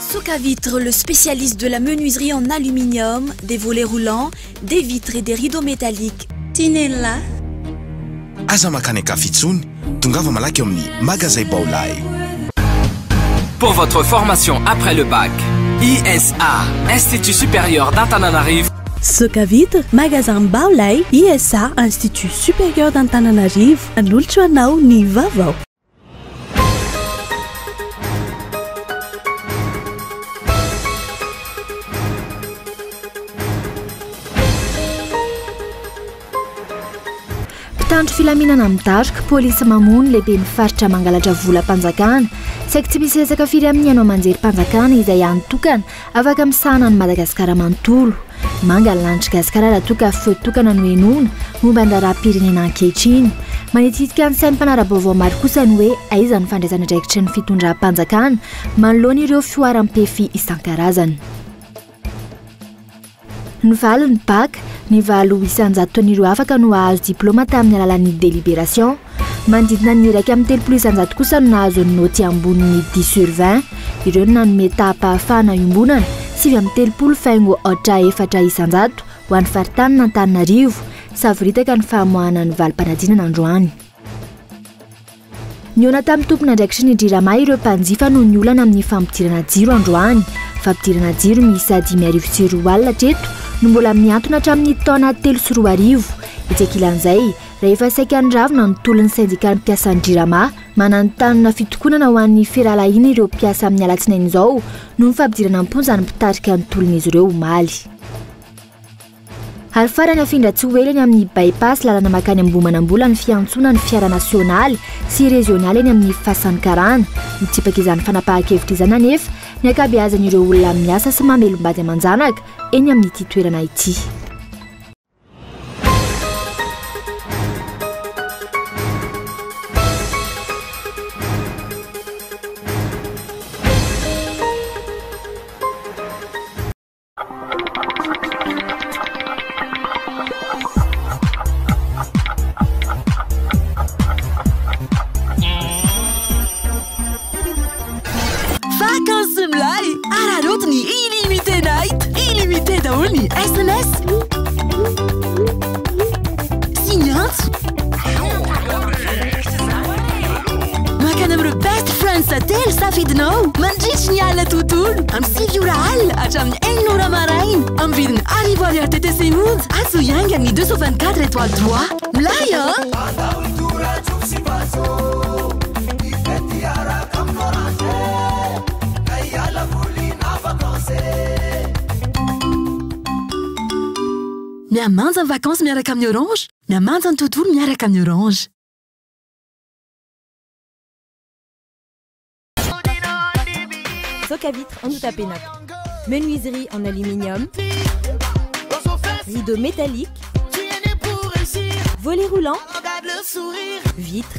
Socavitre, le spécialiste de la menuiserie en aluminium, des volets roulants, des vitres et des rideaux métalliques. Tinella. Aza makany Kafitsony, tongava malaky amin'ny magasin Baolay. Pour votre formation après le bac, ISA, Institut supérieur d'Antananarivo. Socavitre, magasin Baolay, ISA, Institut supérieur d'Antananarivo, anolotra anao ny vaovao. Mpitandro filaminana midaroka polisy mamony lehibe mifaritra mangalatra volam-panjakana saika tsy misy resaka firy amin'ny ianao manjery mpanjakana izay anotokana afaka misahana ny Madagasikara manontolo manga ny lanitra gasikara raha toka fotokana no henoina momba ny raharaham-pirenena ankehitriny manititika ny sain'ny mpanara-baovao maro kosa ny hoe aiza ny fandraisana draikitry ny fitondram-panjakana manoloana ireo fioaram-pefy isan-karazany. Ny valo ny bac ny valo isan-jato taon'ireo afaka no ahazo diplôma tamin'ny alalan'ny délibération manodidina ny 1/3 isan-jato kosa no nahazo ny noty ambonin'ny 10/20 ireo no nanome tahapahafahana iombonana 9/3 faingo ohatra 4 isan-jato ho an'ny faritany n'Antananarivo savoritaka ny famoahana ny valim-panadinana androany. Niona tamin'ny tompon'andraikitry ny Drirama ireo mpanjifa no ny olana amin'ny fampidirana jiro androany fampidirana jiro miisa 10,4 alina treto no mbola miantona hatramin'ny taona 3 itsekilan'izay rehefa saika ny ravina ny tolon'ny syndikaly mpiasa ny Drirama mananontany fitokonana ho an'ny fiarahalahiana ireo mpiasa amin'ny alatsinainy izao no fampidirana amponja ny mpitarika ny tolon'izy ireo omaly. Ary farany afindra tsy hoelany amin'ny bypass lalana makany Ambohimanambola ny fiantsona ny fiara nasionaly sy rezionaly eny amin'ny fasan'ny Karana mitsipaka izany fanapahan-kevitra izany anefa ny ankabeazan'ireo olona miasa sy mamelombady aman-janaka eny amin'ity toerana ity. SMS Signant Makan amro best friends atel safidinao mandritry ny ala tontolo amin'ny 5 ora alina hatramin'ny 1 ora maraina amin'ny vidiny arivo ariary TTC monja azo ihany amin'ny 224 étoile 3 milay miamanja ny vacances miaraka amin'ny Orange, miamanja ny tontolo miaraka amin'ny Orange. Socavitre en Outapenac. Menuiserie en aluminium. Rideaux métalliques. Volets roulants. Vitres.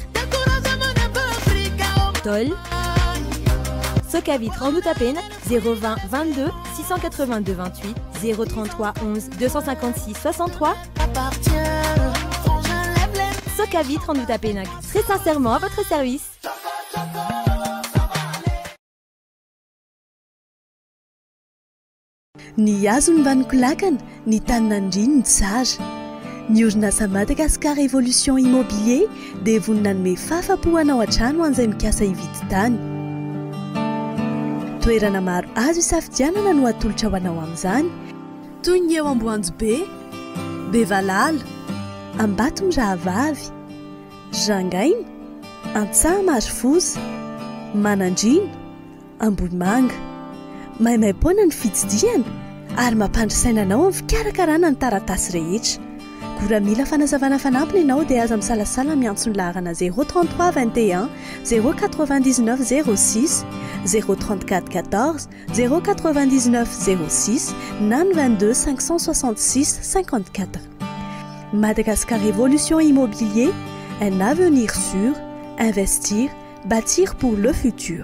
Tôle. Socavitre en Outapenac. 020 22 682 28 033 11 256 63. Socavitre en Outapenac. Très sincèrement à votre service. Ny hazo ny vaniko lakana, ny taninandriny ny tsara. Ny orinasa Madagascar Évolution Immobilier dia vonina anome fahafa-po anao an-trano an'izay mikasa hividy tany. Toerana maro azo isafidianana no atolotra ho anao amin'izany toy ny eo Amboanjobe, Bevalala, Ambatomirahavavy, Jangaina, Antsahamarifosy, Manandrina, Ambohimanga. Maimaimpona ny fitsidiana ary mampandrisaina anao amin'ny fikarakarana ny taratasy rehetra. Gora mila fanazavana fanampiny ianao dia aza misalasala miantso ny laharana 033 21 099 06 034 14 099 06 na 22 566 54. Madagascar Évolution Immobilier, un avenir sûr, investir, bâtir pour le futur.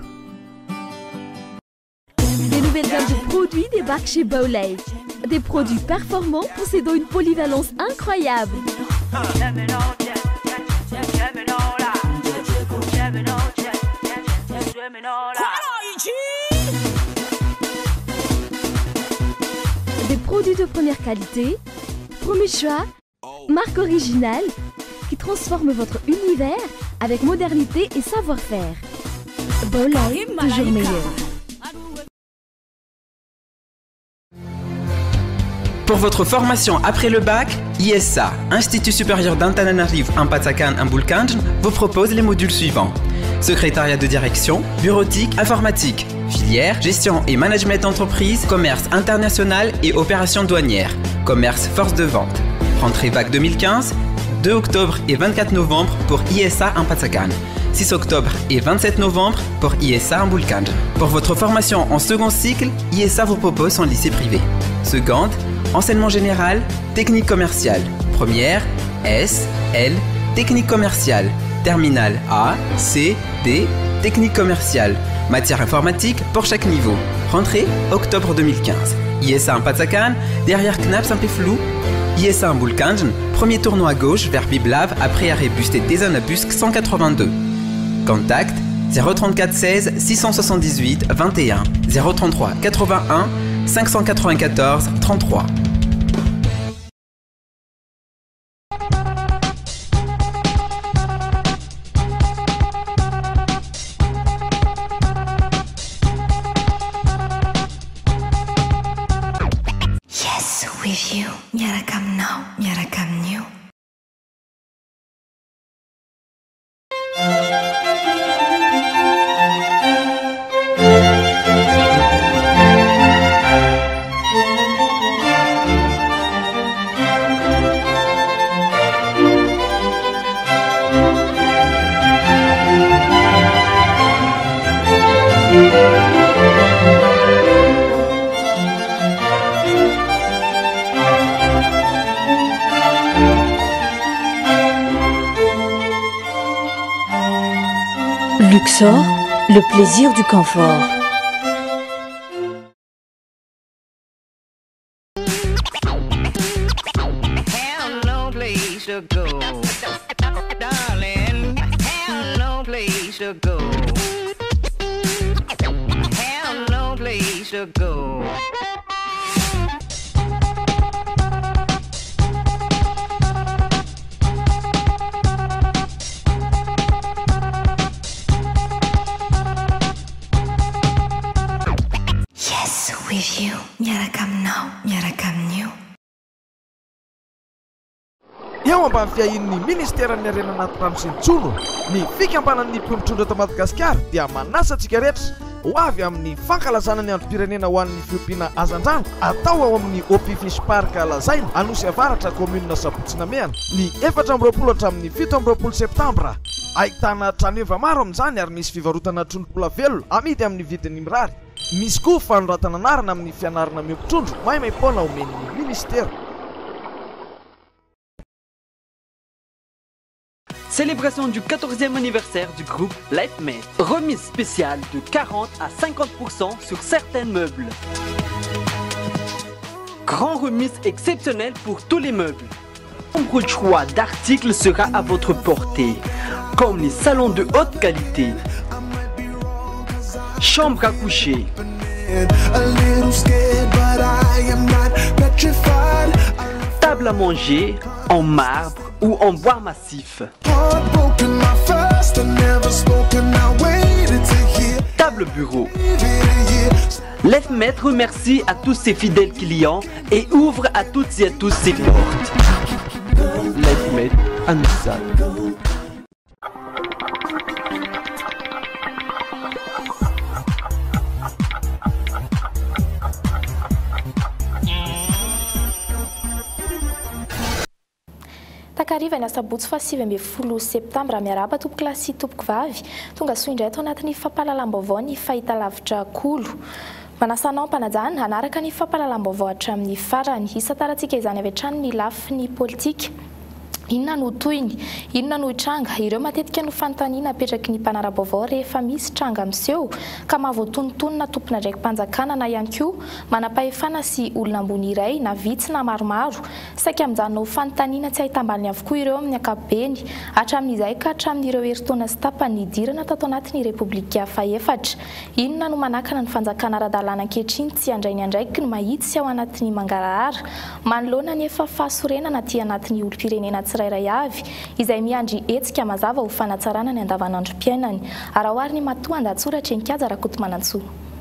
Des nouvelles gammes de produits débarquent chez Baolay. Des produits performants possédant une polyvalence incroyable. Des produits de première qualité, premier choix, marque originale qui transforme votre univers avec modernité et savoir-faire. Bowlay, toujours meilleur. Pour votre formation après le bac, ISA, Institut supérieur d'Antananarivo Ampatsakan Ambulkanj, vous propose les modules suivants. Secrétariat de direction, bureautique, informatique, filière, gestion et management d'entreprise, commerce international et opérations douanières, commerce force de vente. Rentrée bac 2015, 2 octobre et 24 novembre pour ISA Ampatsakan, 6 octobre et 27 novembre pour ISA Ambulkanj. Pour votre formation en second cycle, ISA vous propose son lycée privé. Seconde, enseignement général, technique commerciale. Première, S, L, technique commerciale. Terminale A, C, D, technique commerciale. Matière informatique pour chaque niveau. Rentrée, octobre 2015. ISA Ampatsakan, derrière Knap Saint-Péflou. ISA Ambulkanj, premier tournoi à gauche vers Biblav après arrêt bus et Désanabusque 182. Contact 034 16 678 21 033 81 594 33. Yes, with you. Miarakam now, miarakam new. Luxor, le plaisir du confort. With you, miarakam now, miarakam new. Eo ambany ministèran'ny harena anaty rano sy ny tsolo ny fikambanan'ny mpiomitrondro eto Madagasikara dia manasa antsika rehetra ho avy amin'ny fankalazana ny androm-pirenena ho an'ny fiompiana hazandrano atao ao amin'ny OPFIS Park lazaina anosy avaratra commune Sabotsina Meana ny 4 hatramin'ny 7 septambra. Ahitana traneva maro amin'izany ary misy fivarotana trondropola velona amidy amin'ny vidiny mirary. Misy koa fanoratana anarana amin'ny fianarana miompitondro maimaimpona omen'ny ministère. Célébration du 14e anniversaire du groupe LifeMed. Remise spéciale de 40 à 50% sur certains meubles. Grand remise exceptionnelle pour tous les meubles. Nombre de choix d'articles sera à votre portée, comme les salons de haute qualité, chambre à coucher, table à manger en marbre ou en bois massif, table bureau. LifeMed remercie à tous ses fidèles clients et ouvre à toutes et à tous ses portes. LifeMed à Nissa. Takariva ny asabotsy fa 10 septambra miaraba tompoko lahy sy tompoko vavy tonga soa indray tao anatin'ny fampahalalam-baovao ny fahitalavitra kolo. Manasanao mpanajana anaraka ny fampahalalam-baovao hatramin'ny farany isa tarantsika izany avy hatrany ny lafiny politika. inona no toyny, inona no tranga. Ireo matetika no fanontaniana apetraky ny mpanara-baovao rehefa misy tranga miseho ka mahavoatonontonona tompona ndraiky mpanjakana na ihany koa manam-pahefana sy olona ambony iray na vitsy na maromaro. Saika amin'izany no fanontaniana tsy ahitam-baliny avokoa ireo amin'ny ankapobeny hatramin'izay ka hatramin'ireo herintaona sy tapany nidirana tato anatin'ny Repoblika Fahefatra. Inona no manakana ny fanjakana ara-dalàna ankehitriny tsy andray ny andraiky no mahitsy sy ao anatin'ny mangarahara manoloana ny efa fahasorenana ty anatin'ny olom-pirenena tsirairay avy izay miandry hetsika mazava ho fanatsarana ny andavanandrom-piainany. Arahoary ny matoa an-datsoratra Enkaja Rakotomanantsoa.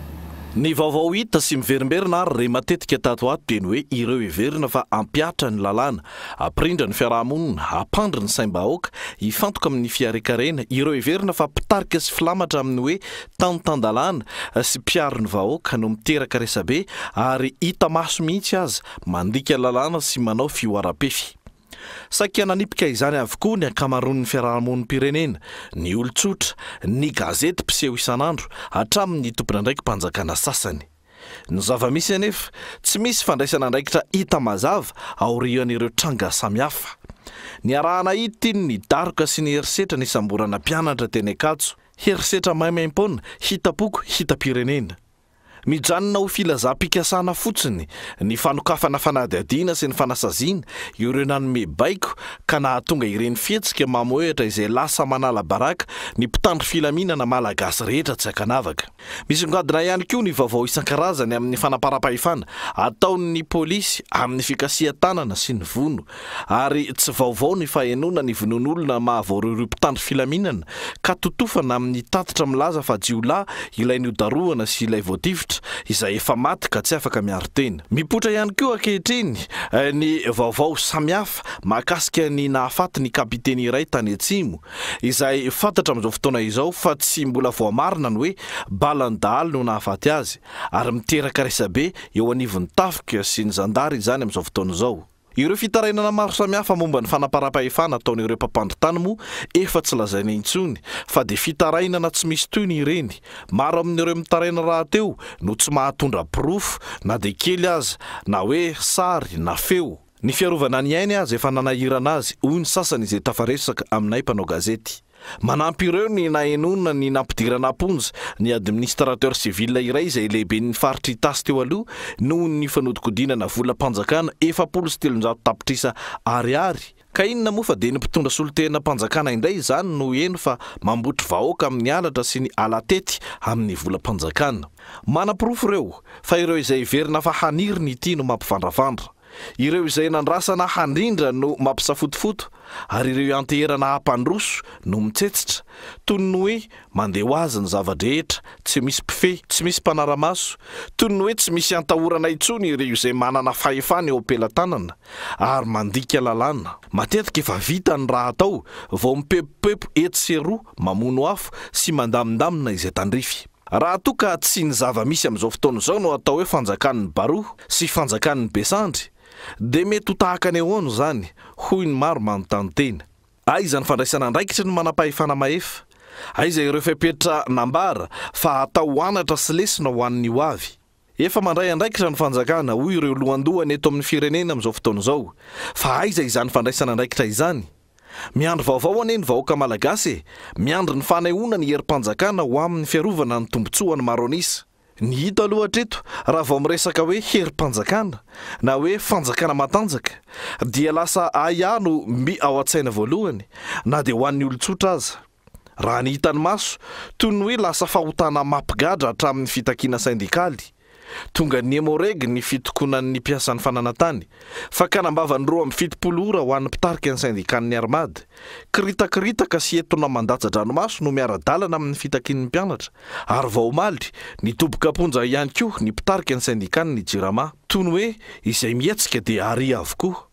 Ny vaovao hita sy miverimberina ary matetika tato ato dia ny hoe ireo heverina fa ampiatra ny lalàna, aprindra ny fiarahamonina, apandry ny saim-bahoaka, hifantoka amin'ny fiarekarena, ireo heverina fa pitarika sy filamatra amin'ny hoe tanotandalàna sy mpiaro ny vahoaka no miteraka resabe ary hita maso mihitsy aza mandika lalàna sy manao fioaram-pefy. Saika nanipika izany avokoa ny ankamaroan'ny fiarahamonim-pirenena, ny olon-tsotra, ny gazety mpiseho isan'andro hatramin'ny tompona ndraiky mpanjakana sasany. Ny zava-misy anefa tsy misy fandraisana ndraikitra hita mazava aorian'ireo tranga samihafa. Ny arahana hita ny daroka sy ny herisetra ny samborana mpianatra teny Ankatso, herisetra maimaim-pona, hitapoko, hita-pirenena. Mijanona ho filazam-pikasana fotsiny ny fanokafana fanadihadiana sy ny fanasaziana ireo nanome baiko ka nahatonga ireny fihetsika mamoehatra izay lasa manala baraka ny mpitandro filaminana malagasy rehetra tsy akanavaka. Misongadina ihany koa ny vaovao isan-karazany amin'ny fanaparam-pahefana ataon'ny polisy amin'ny fikasihan-tanana sy ny vono ary tsy vaovao ny fahenona ny vonon'olona mahavoaroireo mpitandro filaminana ka totofana amin'ny tatitra milaza fa jiolahy ilay niodaroana sy ilay voatifitra izay efa maty ka tsy afaka miaro tena. Mipotra ihany koa ankehitriny ny vaovao samihafa mahakasika ny nahafaty ny kapiteny iray tany Atsimo izay fantatra amin'izao fotoana izao fa tsy mbola voamarina ny hoe balandaly no nahafaty azy ary miteraka resabe eo anivon'ny tafika sy ny zandary izany amin'izao fotoana izao. Ireo fitarainana maro samihafa momba ny fanaparam-pahefana ataon'ireo mpampandro-tany moa efa tsy lazaina intsony fa dia fitarainana tsy misy toyny ireny. Maro amin'ireo mitaraina rahateo no tsy mahatondra pirofo na dia kely aza na hoe sary na feo. Ny fiarovana ny ainy azy efa nanahirana azy hoy ny sasany izay tafaresaka aminay mpanao gazety. Manampy ireo ny nahenona ny nampidirana amponja ny administrateur civil iray izay lehibe ny faritry tasy teo aloha noho ny fanodinkodinana volam-panjakana 700 tapitrisa ariary. Ka inona moa fa dia ny mpitondra solotena mpanjakana indray izany no eno fa mambotry vahoaka amin'ny alatra sy ny alatety amin'ny volam-panjakana. Manam-pirofo ireo fa ireo izay verina fa haniriny ity no mampifandravandra. Ireo izay nandrasana handrindra no mampisafotofoto ary ireo anteherana hampandroso no mitsetsitra toy ny hoe mandeha ho azy ny zava-drehetra, tsy misy pifeh, tsy misy mpanaramaso, toy ny hoe tsy misy antahorana intsony ireo izay manana fahefana eo ampelantanana ary mandika lalàna. Matetika efa vita ny raha atao vao mipepopepo etsy sy roa mamono afo sy mandamindamina izay tandrify. Raha toka tsy ny zava-misy amin'izao fotoana izao no atao hoe fanjakan'ny Baroa sy fanjakan'ny Besandry dia mety ho tahaka ny ahoana zany hoy ny maro manontany tena. Aiza ny fandraisana andraikitra no manam-pahefana mahefa? Aiza ireo fepetra nambara fa atao anatra sy lesona ho an'ny ho avy? Efa mandray andraikitra ny fanjakana hoy ireo lohandohany eto amin'ny firenena amin'izao fotoana izao. Fa aiza izany fandraisana andraikitra izany? Miandro vaovao ane ny vahoaka malagasy, miandro ny fanahoana ny herim-panjakana ho amin'ny fiarovana ny tombotsoan'ny maronisa. Ny hita aloha hatreto raha vao miresaka hoe herim-panjakana na hoe fanjakana matanjaka dia lasa ahano mby ao an-tsaina voalohany na dia ho an'ny olon-tsotra aza. Raha ny hitany maso toy ny hoe lasa fahotana mampigadra hatramin'ny fitakiana sindikaly. Tonga ny emoreg ny fitokonan'ny mpiasan'ny fananantany fa kanambavany roa amin'ny 70 ora ho an'ny mpitarika ny sindikan'ny armady. Kiritakiritaka sy entona mandatsa-dranomaso no miara-dalana amin'ny fitakian'ny mpianatra ary vao omaly ny toboka-ponja ihany koa ny mpitarika ny sindikan'ny jirama toy ny hoe izay mietsika dia ary avokoa.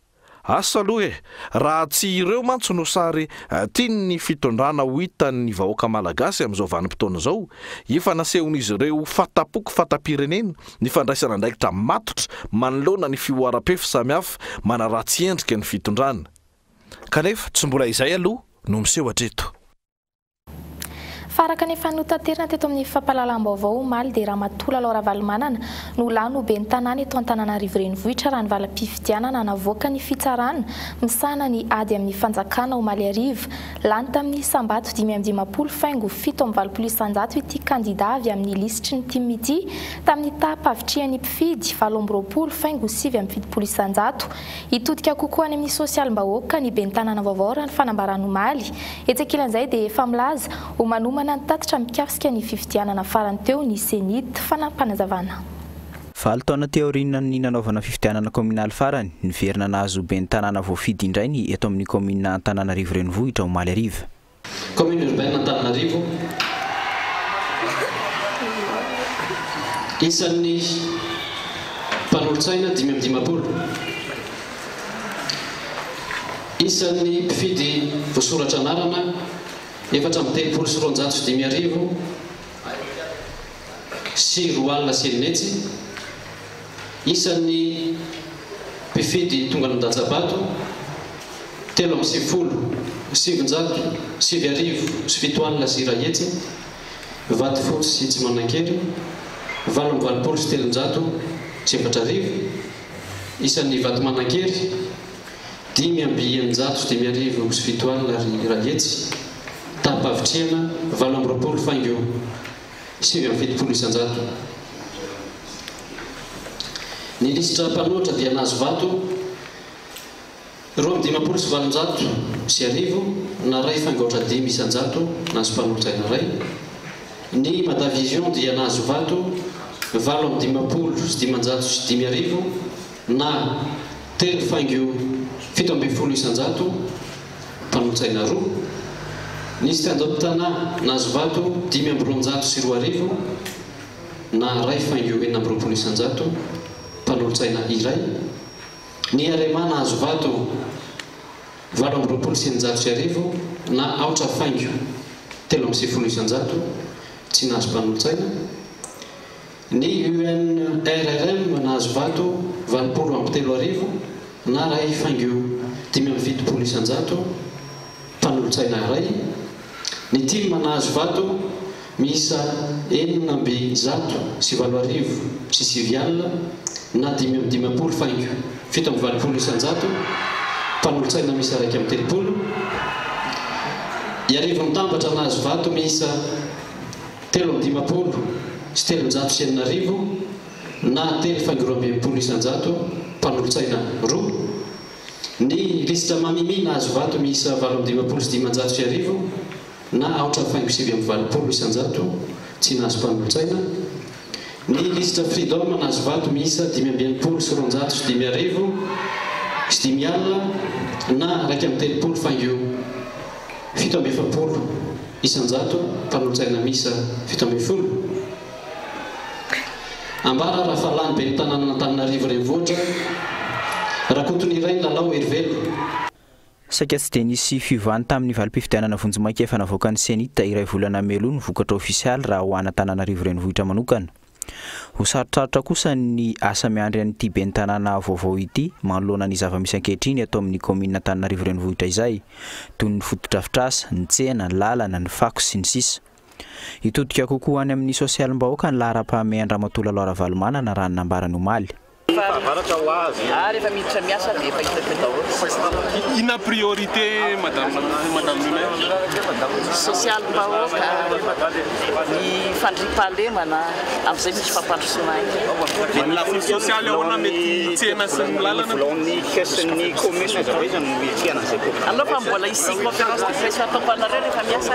Asa aloha raha tsy ireo mantsy no sary tiany ny fitondrana ho hitan'ny vahoaka malagasy amin'izao vanim-potoana izao efa nasehon'izy ireo fatapoko fatapirenena ny fandraisana andraikitra matotra manoloana ny fioaram-pefy samihafa manaratsy endrika ny fitondrana. Kanefa tsy mbola izay aloha no miseho hatreto. faraka nefa notaterina teto amin'ny fampahalalam-baovao omaly dia Ramatola Laura Valomanana no lano be ny tanàna eto Antananarivo renivohitra raha ny valam-pifidianana navoaka ny fitsarana misana ny ady amin'ny fanjakana omaly arivo lany tamin'ny sambato 520 faingo 720 ity kandida avy amin'ny lisitry ny timity tamin'ny tapavitrian'ny mpifidy 720 faingo 770 itodika kokoa any amin'ny sosialim-bahoaka ny be ny tanàna vaovao raha ny fanambarana omaly etsekilan'izay dia efa milaza ho manomana ny tatitra mikasika ny fifidianana farany teo ny senit fanampanazavana. Valo taona teorinina ny nanaovana fifidianana kominaly farany ny verina nahazo be ny tanàna voafidy indray ny eto amin'ny komina Antananarivo renivohitra omaly arivo. Commune urbaine Antananarivo isan'ny mpanolotsaina 520 isan'ny mpifidy voasoratra anarana 430 sy roa alina sy eninetsy isan'ny mpifidy tonga an-Datsabato 370 700 sy 7 alina sy iray hetsy Vatofotsy sy Tsimanankery 820 sy 300 sy 400 isan'ny Vatomanakery 500 sy 500 sy 7 alina iray hetsy tapavitriana 820 faingo 770 isanjato. Ny lisitra mpanoatra dia nahazo vato 250 sy 700 sy arivo na ray fangaotra 5 isanjato nahazo mpanoatra ina ray. Ny Madavision dia nahazo vato 850 sy 500 sy 5 arivo na 3 faingo 770 isanjato mpanoatra ina roa. Nisy Tandapitana nahazo vato 500 sy 2 arivo na ray faingo 720 isanjato mpanolotsaina iray. Ny Arema nahazo vato 820 sy 700 sy arivo na aotra faingo 310 isanjato tsy nahazo mpanolotsaina. Ny UNRRM nahazo vato 803 arivo na ray faingo 570 isanjato mpanolotsaina iray. Ny TIM nahazo vato miisa 900 sy 7 arivo sy 9 alina na 520 faingo 720 isanjato mpanolotsaina miisa 130. Iarivo mitambatra nahazo vato miisa 350 sy 300 sy 9 arivo na 3 faingo 20 isanjato mpanolotsaina roa. Ny lisitra mamimi nahazo vato miisa 850 sy 500 sy arivo na aotra faingo 720 isanjato tsy nahazo mpanolotsaina. Ny lisitra Freedom nahazo vato miisa 520 sy 200 sy 5 arivo sy 5 alina na 130 faingo 770 isanjato mpanolotsaina miisa 70. Ambara raha falany be ny tanàna Antananarivo renivohitra rakotony iray lalao herivelo. Saika tsy dia nisy fivany tamin'ny valim-pifidianana vonjimaiky efa navoaka ny senita iray volana melo ny vokatra ofisialy raha ho ana Antananarivo renivohitra manokana. Ho sarotrarotra kosa ny asa miandry an'ity be ny tanàna vaovao ity manoloana ny zava-misy ankehitriny atao amin'ny komina Antananarivo renivohitra izay toy ny fotodrafitrasa, ny tsena, ny lalana, ny fako sy ny sisa. Itodika kokoa any amin'ny sosialim-bahoaka ny lahara-pahamehan'ny Ramatola Laura Valomanana raha ny nambarany omaly. Rehefa miditra miasa dia efa hitako daholo. Ina priorité madame sosialim-bahoaka ny fandriam-pahalemana amin'izay misy fampandrosoana ny lafiny sosialy ahoana mety tsena sy ny lalana ny caisse-ny commune zao izy no tiana an'izay koa. Allo fa mbola ici conférence de presse ataom-panareo rehefa miasa.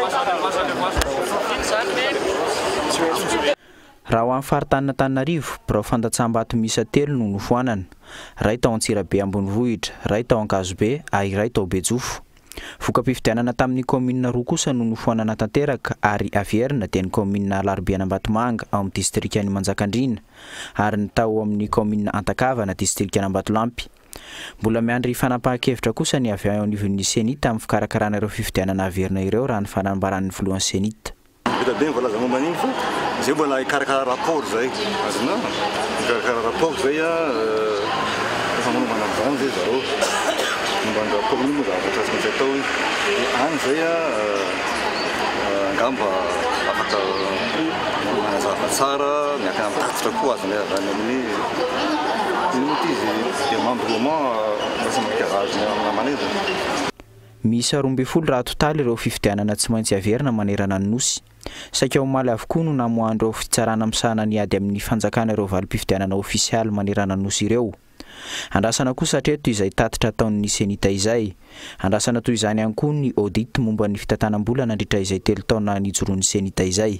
Raha ho amin'ny faritan'Antananarivo, birao fandatsaham-bato miisa 3 no nofoanana. Ray tao Antsirabe ambonivohitra, ray tao Ankazobe, ray tao Bejofo. Voka-pifidianana tamin'ny komina roa kosa no nofoanana tanteraka ary avierina dia ny komina Larobiana Ambatomanga ao amin'ny distrikany Manjakandriana ary ny tao amin'ny komina Antakavana distrikany Ambatolampy. Mbola miandry fanapahan-kevitra kosa ny avy ao anivon'ny senita amin'ny fikarakarana ireo fifidianana avierina ireo raha ny fanambaran'ny voalohan'ny senita. Vita be mbola momba an'iny fa zay mbola ikarakara rapport zay azonao ikarakara rapport zay efa manombana amin'izany zay zareo mombany rapport iny moa zavatra azony zay atao any zay angamba afaka manazava tsara miakana amin'ny tatitra koa azony avany amin'ny minuty izy démembrement masamaka garage manezana. Misy 12 raha totaly ireo fifidianana tsy maintsy averina manerana ny nosy. Saika omaly avokoa no namoandro fitsarana misahana ny ady amin'ny fanjakana ireo valim-pifidianana ofisialy manerana ny nosy ireo. Andrasana kosa hatreto izay tatitra taon'ny senita izay. Andrasana toy izany ihany koa ny audit momba ny fitantanam-bola nandritra izay 3 taona nijoroan'ny senita izay.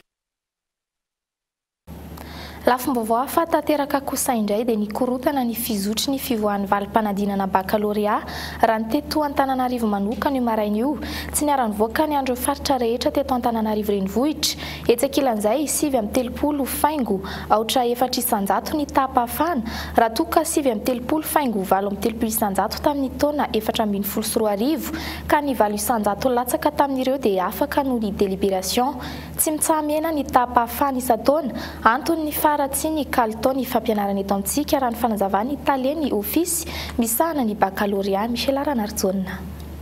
Lafim-baovao hafa tanteraka kosa indray dia nikorotana ny fizotry ny fivoahan'ny valim-panadinana bakalorea raha ny teto Antananarivo manokana io maraina io. Tsy niara-nivoaka ny andro faritra rehetra teto Antananarivo renivohitra. Etsakilan'izay 7.30 faingo aotra 400 ny tapa-hafana raha toka 7.30 faingo 7.30 tamin'ny taona 4.14 ka ny 800 latsaka tamin'ireo dia afaka noho ny délibération. Tsy mitsahamena ny tapa-hafana isa-taona antony ny faratsy ny kalitao ny fampianarana eto amintsika raha ny fanazavany Italiany ofisy misahana ny bakalorea Michel Ranarjona.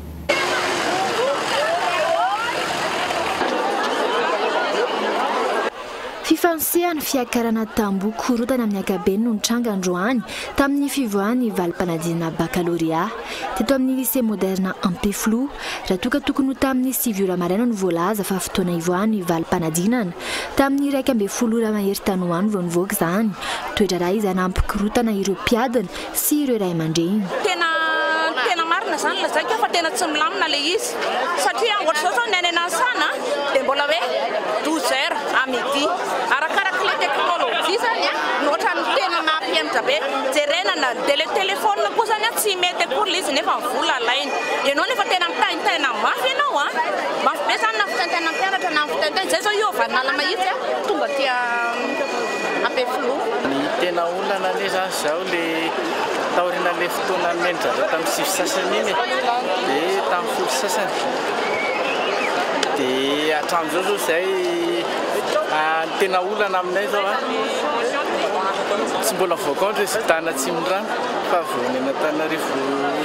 Fifansehan'ny fiakarana tambo korotana amin'ny ankabeny no nitranga androany tamin'ny fivoahan'ny valim-panadinana bakalorea teto amin'ny lycée moderne Ampeflo raha toka tokony ho tamin'ny 9 ora maraina no voalaza fa fotoana ivoahan'ny valim-panadinana tamin'ny 1:10 ora mahery tanoany vao nivoaka izany. Toetra raha izy anampy-korotana ireo mpiadana sy ireo ray aman-dreny. Tena marina zany la zaika fa tena tsy milamina le izy satria ohatra zao ny any anasana dia mbola hoe 12 heures à midi arakaraka le teknolojia zany nohatra ny tena nampianatra be jerenana dia le téléphone koa zany tsy mety akory le izy nefa vola alainy ianao nefa tena mitaintaina mafy ianao mafy be zany na fitaintaina mpianatra na fitaintaina zay zao io vanala mahitsy tonga tia Ampeflo. Ny tena olana le zany zao le taorina le fotoana mendratra tamin'ny 6 sasany iny dia tamin'ny 10 sasany dia hatramin'izao zao zay ny tena olana aminay zao tsy mbola voaka ny resultat-na Tsimondrano fa vao ny Antananarivo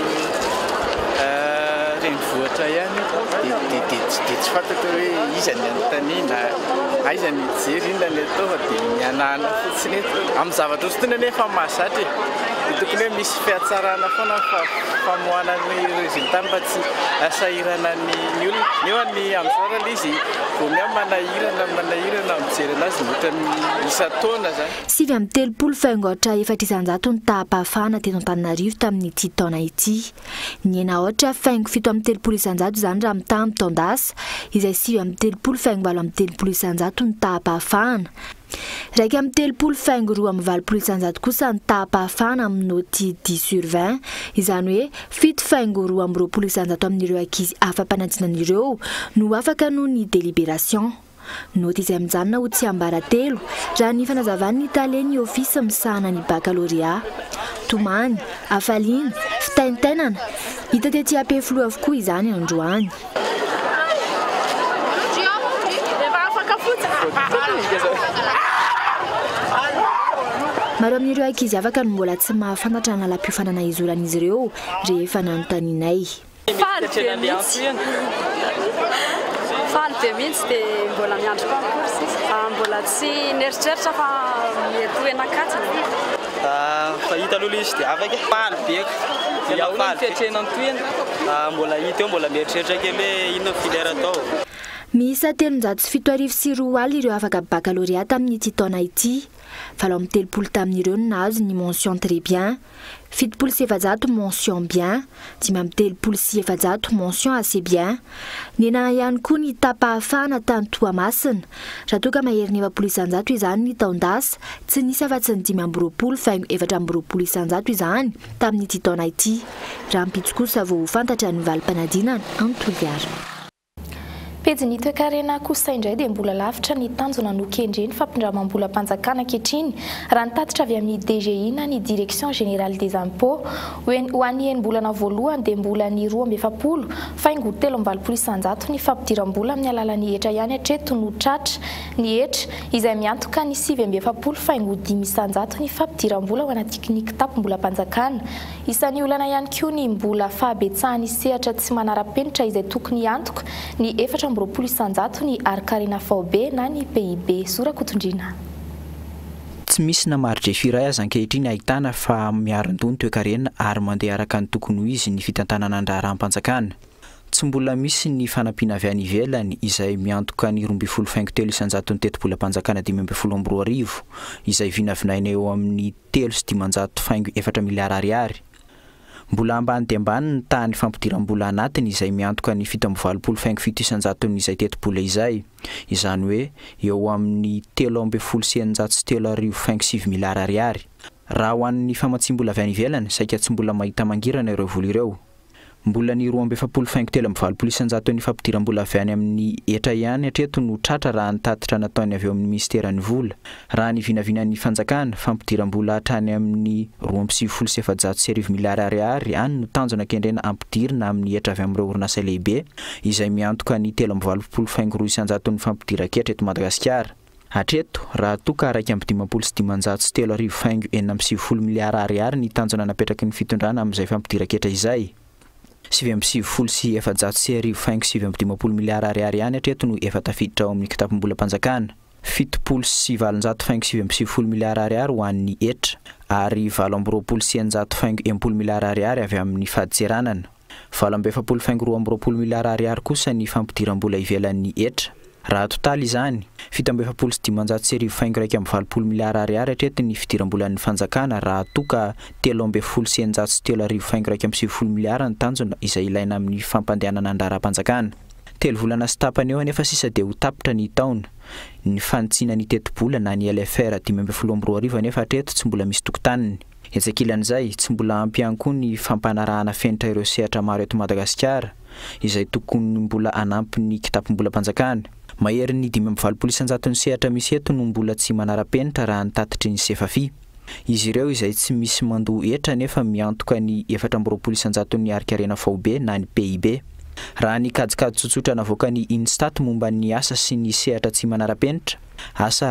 renivohitra ihany dia tsy fantatra hoe iza ny anontaniana aiza ny jery inona ny atao fa dia mianahana fotsiny amin'ny zavatra ozy tena nefa mahazatra dia tokony hoe misy fihatsarana foana famoahana ny resultat mba tsy asahirana ny olona neoany amin'izao raha le izy vao mia manahirana mijery anazy ohatra isa-taona zany. 7.30 faingo ohatra 400 ny tapa-hafana teto Antananarivo tamin'ny 10 taona ity. Ny ena ohatra faingo 7.30 zany raha mitaha amin'ny taondasa izay 7.30 faingo 7.30 ny tapa-hafana. 2.30 faingo 2.20 kosa ny tapa-hafana amin'ny noti 10/20 izany hoe 7 faingo 2.20 amin'ireo ankizy afa-panadinan'ireo no afaka noho ny délibération. Noti izay mijanona ho tsy ambara 3 raha ny fanazavan'ny Italiany ofisy misahana ny bakalorea. Tomany, afaliana, fitaintainana hita tety Ampeflo avokoa izany androany. Maro amin'ireo ankizy afaka no mbola tsy mahafantatra ny lam-piofanana izolan'izy ireo rehefa nanontanianay. Faly be mihitsy dia mbola miandry koa akory mbola tsy neritreritra fa mety hoenakatsina. Fa hita aloha izy dia afaka faly beko dia faly fiatrenany toena mbola hita eo mbola mieritreritra kely hoe inona filière atao. Miisa 304 ireo afaka bakalorea tamin'ny 10 taona ity. 7 tamin'ireo no nahazo ny mention très bien, 7 mention bien, 5 mention assez bien. Nena ihany koa ny tapa-hafana tany Toamasina. Raha toka mahery 9 izany ny taondasa, tsy nisy afa-tsy ny 5 faingo 4 izany tamin'ny 10 taona ity. Raha mpitso kosa vao fantatra ny valim-panadinana Antoliara. Pejy toekarena kosa indray dia mbola lavitra ny tanjona no kendreny fampindramam-bola mpanjakana ankehitriny raha nitatitra avy amin'ny DGI na ny Direction Générale des Impôts ho an'ny enim-bolana voalohany dia mbola ny 2.70 faingo 3.20 ny fampidiram-bola amin'ny alalan'ny hetra ihany hatreto no tratra ny hetra izay miantoka ny 7.70 faingo 10% ny fampidiram-bola ho anaty teknikitapo-mbola mpanjakana. Isan'ny olana ihany koa ny mbola fahabetsahany sehatra tsy manara-penitra izay tokony antoka ny 4 amby 20 ny Arkarena VB na ny PIB Sorakotondrina. Tsy misy namaritra firay aza ankehitriny ahitana fa miarandony toe-karena ary mandeha araka ny tokony ho izy ny fitantanana andraharam-panjakana. Tsy mbola misy ny fanampiana avy any ivelany izay miantoka ny 2.5 isanjaton'ny tetebolam-panjakana 5.2 izay vinavinaina eo amin'ny 3.4 miliara ariary. Mbola ambany dia ambany ny tany fampidiram-bola anatiny izay miantoka ny 7.5 isanjaton'ny izay tetebola izay. Izany hoe eo amin'ny 3.7 miliara ariary. Raha ho an'ny famatsim-bola avy any ivelany saika tsy mbola mahita mangirana ireo vola ireo. Mbola ny 2.5 isanjaton'ny fampidiram-bola avy any amin'ny etra ihany hatreto no tratra raha nitatitra nataony avy eo amin'ny ministeran'ny vola. Raha ny vinavinan'ny fanjakana fampidiram-bola hatrany amin'ny 2.7 miliara ariary any no tanjona kendrena ampidirina amin'ny etra avy amin'ireo orinasa lehibe izay miantoka ny 3.5 isanjaton'ny fampidiran-ketra eto Madagasikara. Hatreto raha toka 1.5 miliara ariary ny tanjona napetraky ny fitondrana amin'izay fampidiran-ketra izay. 7.7 miliara ariary ihany hatreto no efa tafiditra ao amin'ny kitapom-bolam-panjakana. 7.7 miliara ariary ho an'ny etra ary 8.9 miliara ariary avy amin'ny faditseranana. 8.2 miliara ariary kosa ny fampidiram-bola ivelan'ny etra. Raha totaly izany 7.9 miliara ariary hatreto ny fidiram-bolan'ny fanjakana raha toka 3.9 miliara ny tanjona izay ilaina amin'ny fampandehanana andraram-panjakana. 3 volana sy tapany eo anefa sisa dia ho tapitra ny taona. Ny fanitsina ny tetebola na ny LFR 5.2 anefa hatreto tsy mbola misy tokotaniny. Etsakilan'izay tsy mbola ampy ihany koa ny fampanarahana fenitra ireo sehatra maro eto Madagasikara izay tokony mbola anampy ny kitapom-bolam-panjakana. Mahery ny 5.20 isanjaton'ny sehatra misy eto no mbola tsy manara-penitra raha nitatitry ny sefafi. Izy ireo izay tsy misy mandoa etra nefa miantoka ny 4.20 isanjaton'ny Arkarena VB na ny PIB. Raha ny kajikajy tsotsotra navoaka ny Instat momba ny asa sy ny sehatra tsy manara-penitra, asa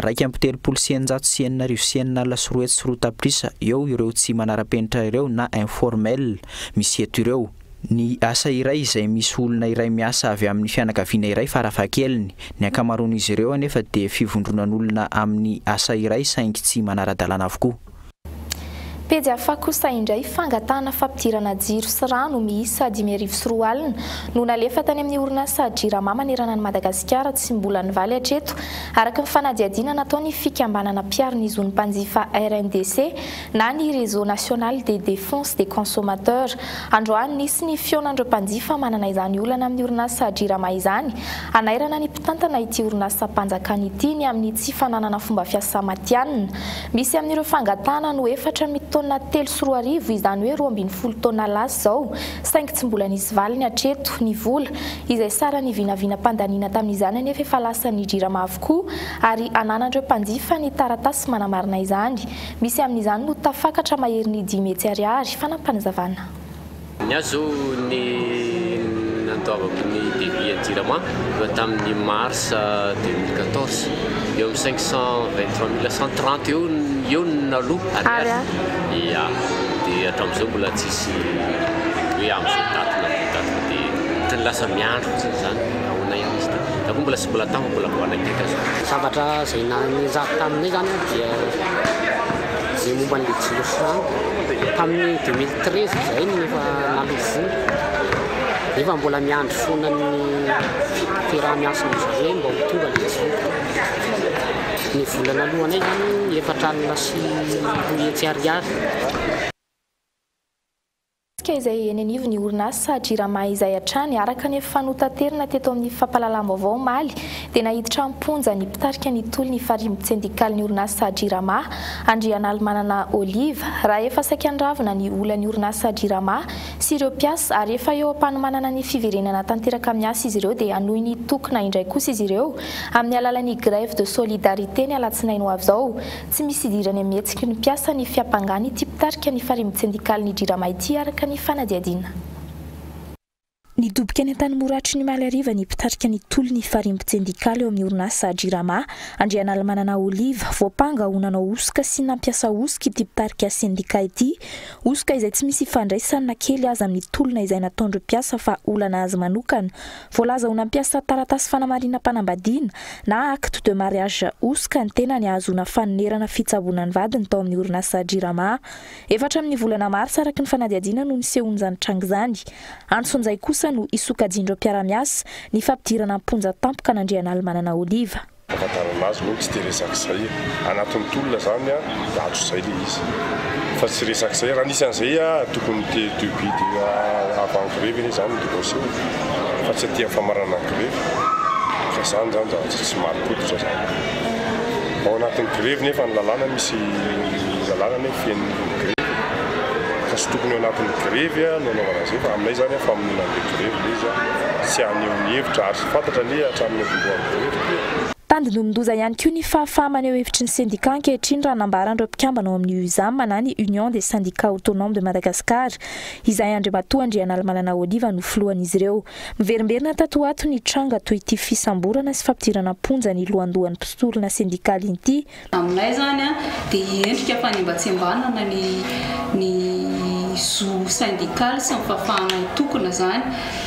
2.9 lasoroety sy roa tapitrisa eo ireo tsy manara-penitra ireo na informel misy eto ireo. Ny asa iray izay misy olona iray miasa avy amin'ny fianakaviana iray farafahakeliny, ny ankamaroan'izy ireo anefa dia fivondronan'olona amin'ny asa iray saingy tsy manara-dalàna avokoa. Pejy hafa kosa indray fangatana fampidirana jiro sy rano miisa 5.4 alina no nalefa tany amin'ny orinasa Jirama manerana ny Madagasikara tsy mbola nivaly hatreto araka ny fanadihadiana nataony fikambanana mpiaro-ny zon'ny mpanjifa RNDC na ny réseau national de défense des consommateurs. Androany nisy ny fionandreo mpanjifa manana izany olana amin'ny orinasa Jirama izany anairana ny mpitantana ity orinasa mpanjakana ity ny amin'ny tsy fananana fomba fiasa matianina. Misy amin'ireo fangatana no efatra mitona 3.4 izany hoe 2.20 tona lasy zao saingy tsy mbola nisy valiny hatreto ny vola izay sara ny vinavina mpandanina tamin'izany anefa efa lasa ny Jirama avokoa ary ananandreo mpanjifa ny taratasy manamarina izany. Misy amin'izany no tafakatra mahery ny 10 ariary fanampanazavana. Nyazo ny nandoavako ny devis à Jirama tamin'ny mars 2014 eo amin'ny 523 130 eo naloha ariary. Ia, dia hatramin'izao mbola tsisy hoe amin'izao daty dia ny lasa miandro izany ahoana ihany izy da mbola sy mbola tamo mbola voanakeka zao. Zavatra izay nanizaka taminay zany dia izay momba an'ilay jiro sy rano tamin'ny 2013 izay no efa nalovoa nefa mbola miandro foana ny fiaraha-miasa amin'izay mba ho tonga ilay jiro. Ny volana alohanay zany efatra alina sy 2 ariary. Izay eny anivo ny orinasa Jirama izay hatrany araka ny fanotanterana teto amin'ny fampahalalam-baovao omaly dia nahiditra amponja ny mpitarika ny tolony farimby-tsendikaly ny orinasa Jirama Andrianal manana Oliva raha efa saika andravina ny olan'ny orinasa Jirama sy ireo mpiasa ary efa eo ampanomanana ny fiverenana tanteraka miasa izy ireo dia anohy ny tokona indray kosa izy ireo amin'ny alalan'ny grève de solidarité ny alatsinainy ho avy zao. Tsy misy idirany mihetsiky ny mpiasa ny fiapangany ity mpitarika ny farimby-tsendikaly ny Jirama ity araka ny fanadihadiana. Nidoboka ny antany moratry ny Malariva ny mpitarika ny tolony farimbo-tsendikaly eo amin'ny orinasa Jirama, Andriana Almanana Oliva, voapanga ho nanao osoka sy nampiasa osoka ity mpitarika sendika ity, osoka izay tsy misy ifandraisana kely aza amin'ny tolona izay nataondro mpiasa fa olana azy manokana. Voalaza ho nampiasa taratasy fanamarina-panambadiana na acte de mariage osoka ny tena ny ahazona fanerana fitsaboana ny vadiny tao amin'ny orinasa Jirama. Efatra amin'ny volana Marsa araky ny fanadihadiana no nisehony izany tranga izany. Antson'izay kosa no isokajindro mpiara-miasa ny fampidirana amponja tampoka n'Andriana Almanana Oliva. Afatarana azy moa tsy dia resaka izay anatin'ny tolona zany azo izay le izy fa tsy resaka izay raha nisy an'izay tokony debut avant grève zany dénoncé fa tsy aty famarana grève fa zany tsy maro-potitra zany ao anatin'ny grève nefa ny lalàna misy lalàna nefa feno grève fa sy tokony ao anatin'ny grève no anaovana izay fa aminay zany famonina an'ilay grève le izy tsy haneho ny hevitra ary sy fantatra le hatramin'ny voalohany grève. Tandy no mindoza ihany koa ny fahafahana eo hevitry ny sendika ankehitriny raha nambarandreo mpikambana ao amin'ny USAM na ny Union des syndicats autonomes de Madagascar. Izay Andriamatoa Andriana Almanana Oliva no filohan'izy ireo. Miverimberina tato ato ny tranga toy ity fisamborana sy fampidirana amponja ny lohandohan'ny mpitolona sendikaly ity. Aminay zany dia endrika fanimbatsembanana ny zo sindikaly sy ny fahafahana tokona zany.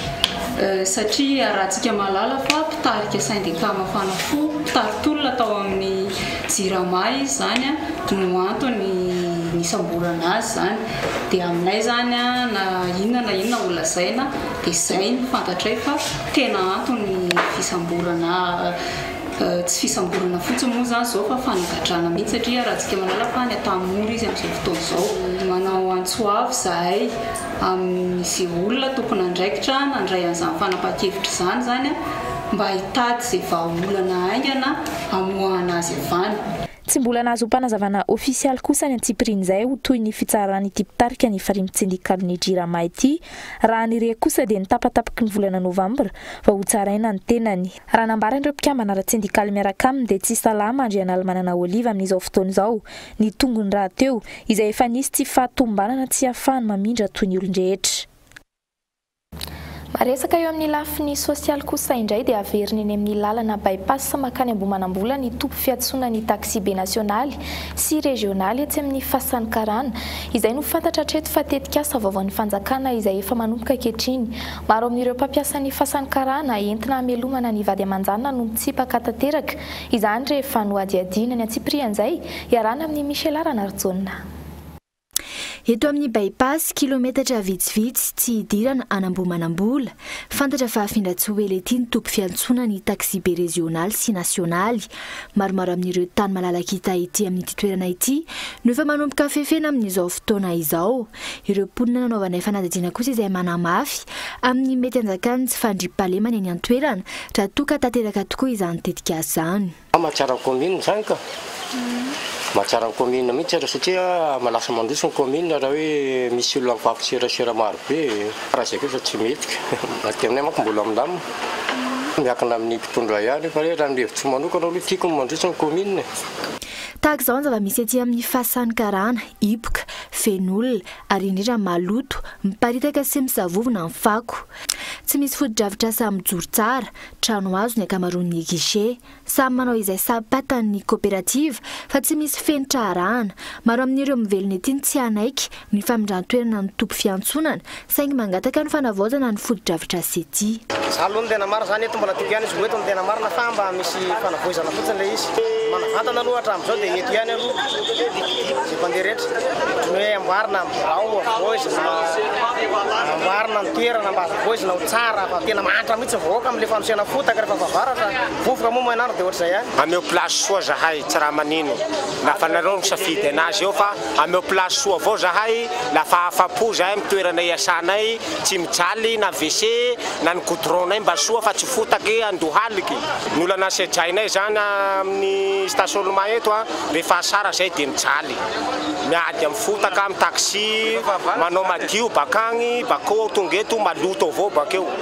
Satria rahantsika malala fa mpitarika sindika mafana fo mpitarika tao amin'ny Jirama izy zany no antony nisamborana azy zany dia aminay zany na inona ho lazaina dia izay ny fantatray fa tena antony fisamborana tsy fisamborana fotsiny moa zany zao fa fanagadrana mihitsy satria rahantsika malala fa ny atamora izy amin'izao fotoana izao manao antsoavy zahay amin'izay olona tokony andraikitra nandray an'izany fanapahan-kevitra zany mba hitady izay vahaolana aingana hamoahana azy avany. Tsy mbola nahazo mpanazavana ofisialy kosa ny Antsipriny izay ho toy ny fitsarana ity mpitarika ny farimbo-tsendikaly ny Jirama ity. Raha nire kosa dia nitapatapaky ny volana Novambra fa ho tsaraina ny tenany. Raha nambarandreo mpikambana ara-tsendikaly miaraka aminy dia tsy salama Andriana Almanana Oliva amin'izao fotoana izao. Ny tongony raha teo izay efa nisy tsy fahatombanana tsy ahafahany mamindra toy ny olon-drehetra. Maresaka eo amin'ny lafiny sosialy kosa indray dia averina eny amin'ny lalana bypass makany Ambohimanambola ny tompo fiantsonana ny taxi be nasionaly sy regionaly etsy amin'ny fasan'ny Karana. Izay no fantatra hatreto fa tetikasa vaovaon'ny fanjakana izay efa manomboka ankehitriny. Maro amin'ireo mpampiasa ny fasan'ny Karana entina hamelomana ny vady aman-janona no mitsipaka tanteraka. Izany rehefa no adiadiana ny Antsiprian'izay iarana amin'ny Michel Ranarjona. Eto amin'ny bypass kilometatra vitsivitsy tsy hidirana an'Ambohimanambola, fantatra fa afindra-tsy ho ela ety ny tompo fiantsonana ny taxi be regionaly sy nasionaly. Maromaro amin'ireo tany malalaka hita ety amin'ity toerana ity no efa manomboka fefena amin'izao fotoana izao. Ireo mponina nanaovana fanadihadiana kosa izay manamafy amin'ny mety anjakany tsy fandriam-pahalemana eny an-toerana raha toa ka tanteraka tokoa izany tetikasa izany. Mahatsara commune zany ka. Mahatsara commune mihitsy satria malasa mandroso ny commune raha hoe misy olona mifampiserasera maro be raha izay kosa tsy mety. Aty aminay manko mbola milamina. Miankina amin'ny mpitondra ihany fa raha ny hevitry manokana aloha tiako mandroso ny commune. Tahaka izao zava-misy ety amin'ny fasan'ny Karana, hipoka, fen'olona ary indrindra maloto, miparitaka sy misavovona amin'ny fako. Tsy misy foto-dravitra samy mijoro tsara, trano hazo ny akamaroan'ny guichet, samy manao izay sapatan'ny coopérative fa tsy misy fenitra arahana. Maro amin'ireo mivelona ety tsy anaiky ny famindran-toerana ny tompo fiantsonana saingy mangataka ny fanavaozana ny foto-dravitra sy ety. Aloha ny tena maro zany eto mbola tiako ihany izy eto ny tena marina fa mba misy fanavoizana fotsiny le izy. Manavantana aloha hatramin'izao dia eto ihany aloha izay mpandeha rehetra. Hoe amboarina ao avoizina, amboarina ny toerana mba avoizina ho tsara fa tena mantra mihitsy vahoaka amin'ilay fanosena fotaka rehefa vavaratra. Vovoka moa manarina dia ohatr'izay ihany. Ameo plasy soa zahay tsy raha manino. Lafa nareo misafidy anazy eo fa ameo plasy soa avao zahay lafa afa-po zahay amin'ny toerana iasanay tsy mijaly na WC na ny goudronnay mba soa fa tsy fotaky andohaliky. Ny olana sedrainay zany amin'ny stationnement eto rehefa sara zay dia mijaly. Miady amin'ny fotaka amin'ny taxi manao madio bakagny bakao tonga eto maloto avao bakeo.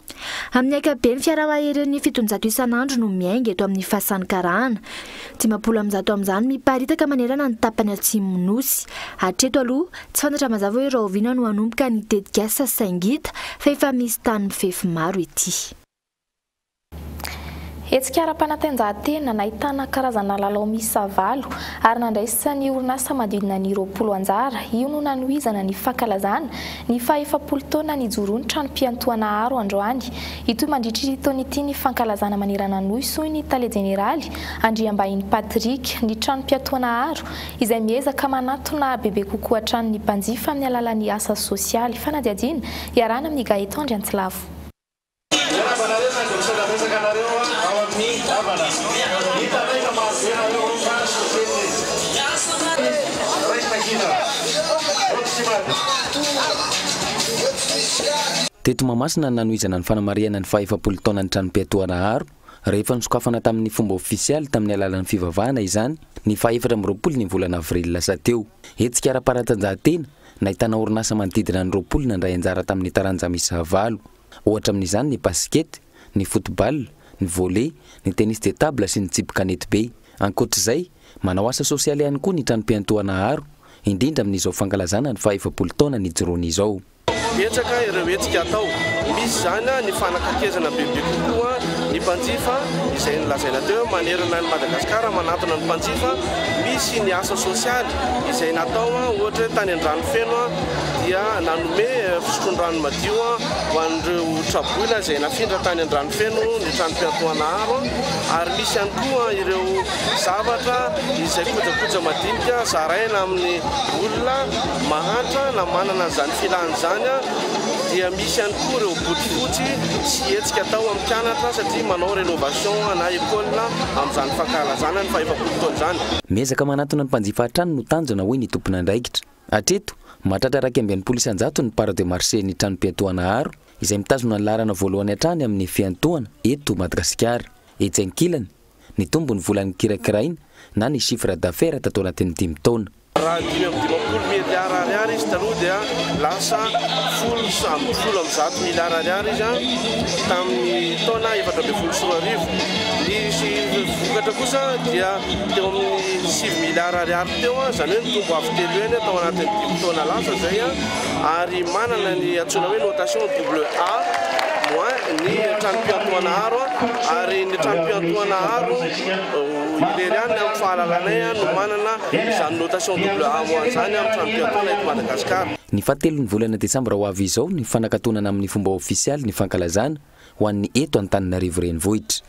Amin'ny ankapobeny fiaramahery fitonjato isan'andro no miainga eto amin'ny fasan'ny Karana. 500 amin'izany miparitaka manerana ny tapany atsimo nosy. Hatreto aloha tsy fantatra mazava hoe Rahoviana no hanomboka ny tetika asa Saingita fa efa misy tany mifefy maro ety. Hetsika ara-panatanjahantena nahitana karazana lalao miisa 7 ary nandraisany orinasa manodidina ny 20 anjara. Io no nanohizana ny fankalazana ny faha-efapolo taona nijoroany trano-piantohana Aro androany. Ito mandritry taona ity ny fankalazana manerana noho ny Tale Jeneraly Andriambahiny Patrick ny trano-piantohana Aro izay miezaka manatona bebe kokoa tranon'ny mpanjifa amin'ny alalan'ny asa sosialy. Fanadiadiana iarana amin'ny Gaetan Andriantsylavo. Teto Mahamasina nanohizana ny fanamariana ny faha-efapolo taona ny trano-piantohana Aro rehefa nisokafana tamin'ny fomba ofisialy tamin'ny alalan'ny fivavahana izany ny faha-24 ny volana avril lasa teo. Hetsika ara-panatanjahantena nahitana orinasa manodidina ny 20 nandray anjara tamin'ny taranja miisa 7. Ohatra amin'izany ny basket, ny football, ny volley, ny tennis de table sy ny tsipy kanety be. Ankoatr'izay, manao asa sosialy ihany koa ny trano-piantohana Aro, indrindra amin'izao fankalazana ny faha-efapolo taona nijoroany izao. Betsaka ireo hetsika atao. Misy zany ny fanakakezana bebe kokoa ny mpanjifa izay nilazaina teo manerana ny Madagasikara manatona ny mpanjifa. Misy ny asa sosialy izay natao ohatra tany an-dranofeno dia nanome fisotron-drano madio ho an'ireo traboila izay nafindra tany an-dranofeno ny trano-piantohana Aro, ary misy ihany koa ireo zavatra izay kojakoja madinika zaraina amin'ny olona mahantra na manana an'izany filany zany. Dia misy ihany koa ireo botifotsy sy hetsika atao amin'ny mpianatra satria manao renovation na école amin'izany fankalazana ny faha-efapolo taona zany. Miezaka manatona ny mpanjifa trano no tanjona hoe ny tompona andraikitra. Hatreto mahatratra 200 ny part de marché ny trano-piantohana Aro izay mitazona ny laharana voalohany hatrany amin'ny fiantohana eto Madagasikara. Etsy ankilany ny tombony volan'ny kirakiraina na ny chiffre d'affaires tato anatin'ny 5 taona. Raha 520 miliara ariary izy taloha dia lasa 10 miliara ariary izy tamin'ny taona 2014. Ny vokatra kosa dia teo amin'ny 6 miliara ariary teo, zany hoe mitombo avy telo eny tao anatin'ny 10 taona lasa zay, ary manana ny antsoina hoe notation AA ny trano-piantohana Aro, ary ny trano-piantohana Aro ileriany amin'ny fahalalanay no manana izany notation AA zany amin'ny trano-piantohana eto Madagasikara. Ny fahatelon'ny volana Desambra ho avy izao ny fanakatonana amin'ny fomba ofisialy ny fankalazana ho an'ny eto Antananarivo renivohitra.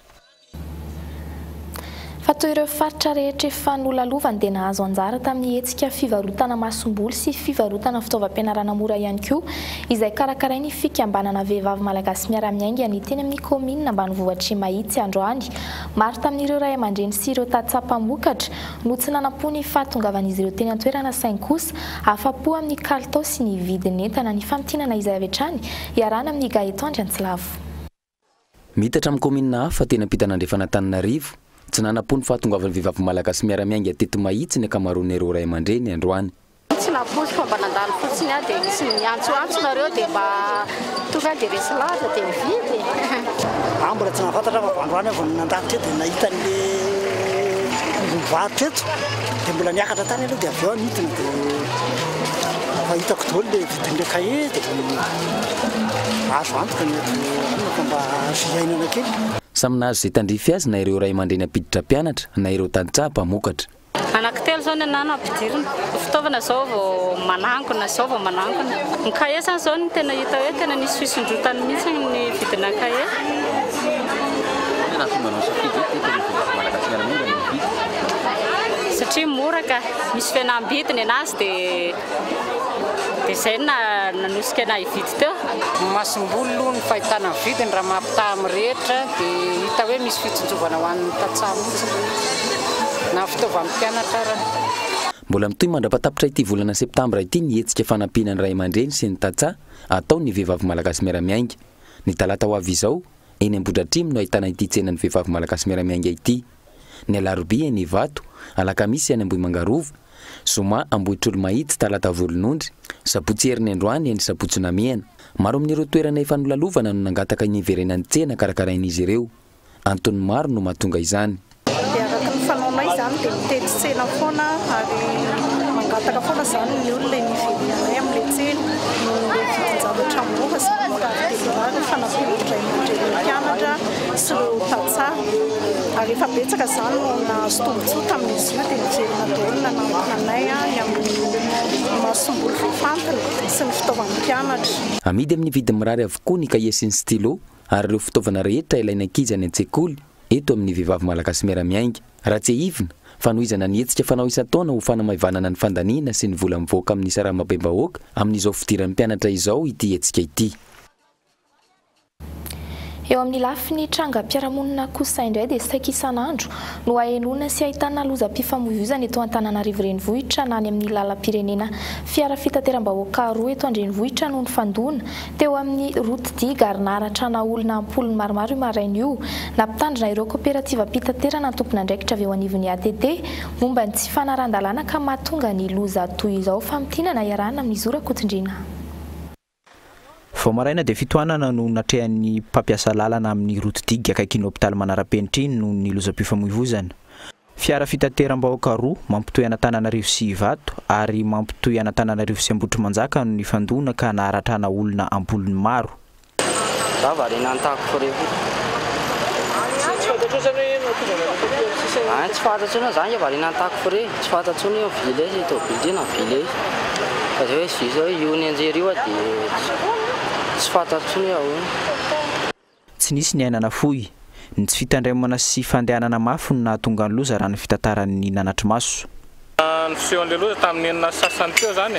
Fa toy ireo faritra rehetra efa nolalovany dia nahazo anjara tamin'ny hetsika fivarotana masomboly sy fivarotana fitaovam-pianarana mora ihany koa izay karakarainy fikambanana vehivavy malagasy miara-miainga ny teny amin'ny komina ambanivohitra Mahitsy androany. Maro tamin'ireo ray aman-dreny sy ireo tatsampamokatra no tsy nanam-pony fahatongavan'izy ireo teny an-toerana saingy kosa afa-po amin'ny kalitao sy ny vidin'entana ny famtinana izay avy hatrany iarana amin'ny Gaetan Andriantsylavo. Mitatra amin'ny komina hafa tena ampitana andrefana Antananarivo tsy nanam-pony fahatongavan'ny vehivavy malagasy miara-miainga teto Mahitsy ny ankamaroan'ireo ray aman-dreny androany. Tsy napozy fomba nandalo fotsiny dia nisy miantsoantsonareo dia mba tonga dia resy laza dia mividy. Mbola tsy nafantatra fa androany avy nandalo teto dia nahita an'le mivarotra eto dia mbola niakatra tany aloha dia avy eo nidina dia fa hitako daholo le vidin'ilay kahie dia azo antoka ny fomba fiainana kely. Samy nahazo izay tandrify azy na ireo ray aman-dreny ampiditra mpianatra na ireo tantsaha mpamokatra. Anankitelo zao ny anano ampidirina. Fitaovana zao vao manankona, zao vao manankona. Ny kahie zany zao ny tena hita hoe tena nisy fisondrotany mihitsy ny vidina kahie. Satria mora ka misy fihenam-bidiny anazy dia zay nanosika ana hividy teo. Masomboly aloha ny fahitana ny vidiny raha mampitaha amin'ny rehetra dia hita hoe misy fitsonjovana ho an'ny tantsaha mihitsy na fitaovam-pianatra raha. Mbola mitoy mandrapatapitra ity volana septambra ity ny hetsika fanampiana ny ray aman-dreny sy ny tantsaha atao ny vehivavy malagasy miara-miainga. Ny talata ho avy izao eny Ambohidratrimo no ahitana ity tsenan'ny vehivavy malagasy miara-miainga ity. Ny Alarobia eny Ivato, Alakamisy eny Ambohimangarovo, Zoma ambohitr'olo mahitsy talata volonondry, sabotsy heriny androany endry sabotsy namiana. Maro amin'ireo toerana efa nolalovana no nangataka ny iverenan'ny tsena karakarain'izy ireo. Antony maro no mahatonga izany. Araka ny fanaonay izany dia mitety tsena foana ary mangataka foana izany ny olona niverenanay amin'ilay tsena no vidin-javatra mora sy mitafidelirary fanampianatra indray mpianatra sy ireo tantsaha. Ary efa betsaka izany no nahazo tombotsoa tamin'izy io dia niverina daholo nanantonanay ny amin'ny mahasombolo voafantina sy ny fitaovan'ny mpianatra. Amidy amin'ny vidiny mirary avokoa ny kahie sy ny stylo ary ireo fitaovana rehetra ilaina ankizy any an-tsekoly eto amin'ny vehivavy malagasy miara-miainga. Raha tsy hivina fanohizana ny hetsika fanao isan-taona ho fanamaivana ny fandaniana sy ny vola mivoaka amin'ny saramabe-bahoaka amin'izao fidiran'ny mpianatra izao ity hetsika ity. Eo amin'ny lafiny trangam-piarahamonina kosa indray dia saika isan'andro no hahenona sy ahitana lozam-pifamoivoizana eto Antananarivo renivohitra na any amin'ny lalam-pirenena. Fiara fitateram-bahoaka roa eto an-drenivohitra no nifandona teo amin'ny route 10 ary naharatrana olona ampolony maromaro maraina io. Nampitandrina ireo kooperativa mpitaterana ny tompon'andraikitra avy eo anivon'ny ATT momba ny tsy fanaran-dalàna ka mahatonga ny loza toy izao famtinana iarahana amin'ny Zora Kotondrina. Vao maraina dia fitohanana no natrehan'ny mpampiasa lalana amin'ny route 10 akaikin'ny hôpitaly Manarapenitra iny no ny lozam-pifamoivoizana. Fiara fitateram-bahoaka roa mampitohy Antananarivo sy Ivato ary mampitohy Antananarivo sy Ambohitrimanjaka no nifandona ka naharatrana olona ampolony maro. Tsy fantatsona zany variana antako fore, tsy fantatsona eo vile sy tobildina vile. Fa zao hoe zao io ny anjery io dia tsy fantatsona eo. Tsy nisy ny ainana fohy, ny tsy fitandremana sy fandehanana mafy no nahatonga ny loza raha ny fitataran'ny nanatry maso. Ny fisehoan'ilay loza tamin'ny enina sasany teo zany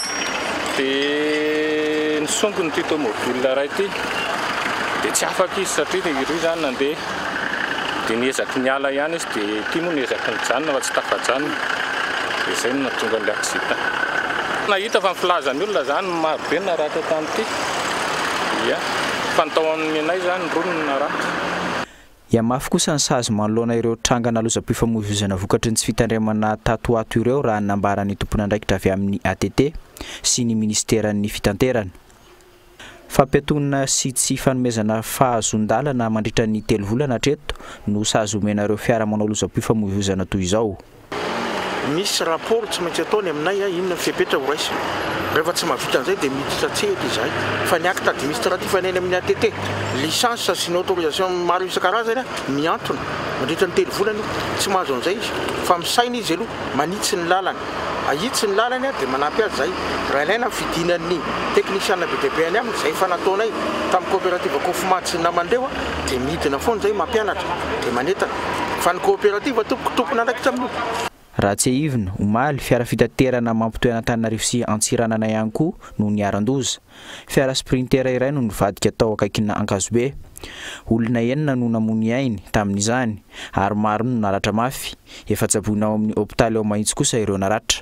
dia nisongony ty tomobile iray ty dia tsy afaka izy satria iry zany nandeha dia niezaky niala ihany izy dia ty moa niezaky nijanona fa tsy tafajanona dia izay no nahatonga ny accident. Nahita fa nifilazan'ny olona zany maro be naratra tamin'ity. Ia, fantao amin'ny anay zany rono naratra. Mafy kosa ny sazy manoloana ireo trangana lozam-pifamoivoizana vokatry ny tsy fitandremana tatoato ireo raha nambaran'ny tompon'andraikitra avy amin'ny ATT sy ny ministeran'ny fitanterana. Fampiatonana sy tsy fanomezana fahazon-dalana mandritra ny 3 volana hatreto no sazy omena ireo fiara manao lozam-pifamoivoizana toy izao. Misy rapport tsy maintsy ataony aminay inona fiapetra ho raisy. Rehefa tsy mahavita an'izay dia miditra tsehatra izahay. Fa ny acte administratif aneny amin'ny ATT, licence sy ny autorisation maro isan-karazany miantona. Mandritra ny 3 volana tsy mahazo an'izay izy. Fa misaina izy aloha manitsy ny lalana. Ahitsy ny lalany dia manampy azy izay. Raha ilaina fidinan'ny teknisiana be dia be any aminy izay efa nataonay tamin'ny coopérative Kofmat sy namandreo dia midina foana izay mampianatra dia manetana. Fa ny coopérative tompon'andraikitra amin'io. Raha tsy hivina, omaly fiara fitaterana mampitohy Antananarivo sy Antsiranana ihany koa no niaran-doza. Fiara sprinter iray no nivadika tao akaikina Ankazobe. Olona 9 no namony ainy tamin'izany ary maro no naratra mafy. Efa tsaboina ao amin'ny hôpitaly ao Mahitsy kosa ireo naratra.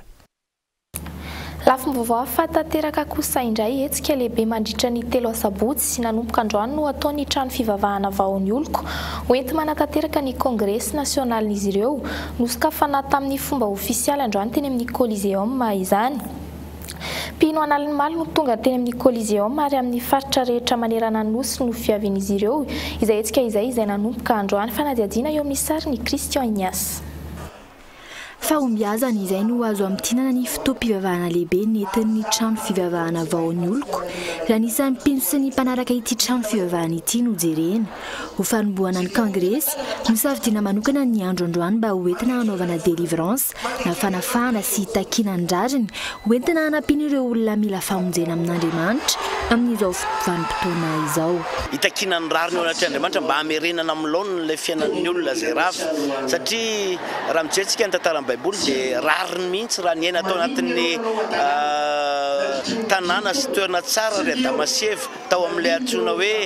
Lafim-baovao fatateraka kosa indray hetsika lehibe mandritra ny 3 sabotsy nanomboka androany no ataony trano fivavahana vahony oloko hoenty manatateraka ny Congrès national izy ireo nosokafana tamin'ny fomba ofisialy androany teny amin'ny Coliseum izany. Pino analin'ny maly no tonga teny amin'ny Coliseum ary amin'ny faritra rehetra manerana ny nosy no fiavian'izy ireo izay hetsika izay nanomboka androany fanadiadiana eo amin'ny sarin'ny Christian Ignace. Fahombiazana izay no azo amtinana ny fitoam-pivavahana lehibe nentin'ny trano fivavahana vahony oloko raha nisan'ny mpino sy ny mpanaraka ity trano fivavahana ity no jerena. Ho fanombohana ny Congrès nosafidiana manokana ny andro androany mba hoentina hanaovana délivrance na fanafahana sy takiana ny rariny hoentina hanampiana ireo olona mila famonjena amin'Andriamanitra amin'izao vanim-potoana izao. Itakiana ny rariny ao anaty Andriamanitra mba hamerenana amin'ny laoniny ilay fiainan'ny olona izay rafa satria raha mijery ny tantaran'ny Baiboly dia rariny mihitsy raha ny aina atao anatin'ny tanàna sy toerana tsara ry Damaseva tao amin'ilay antsoina hoe